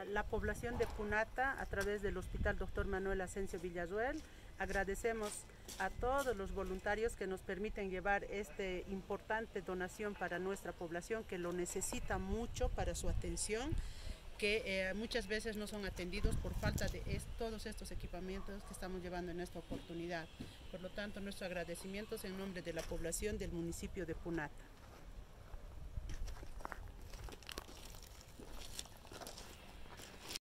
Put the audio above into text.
la población de Punata, a través del Hospital Dr. Manuel Asensio Villarroel, agradecemos a todos los voluntarios que nos permiten llevar esta importante donación para nuestra población, que lo necesita mucho para su atención, que muchas veces no son atendidos por falta de todos estos equipamientos que estamos llevando en esta oportunidad. Por lo tanto, nuestro agradecimiento es en nombre de la población del municipio de Punata.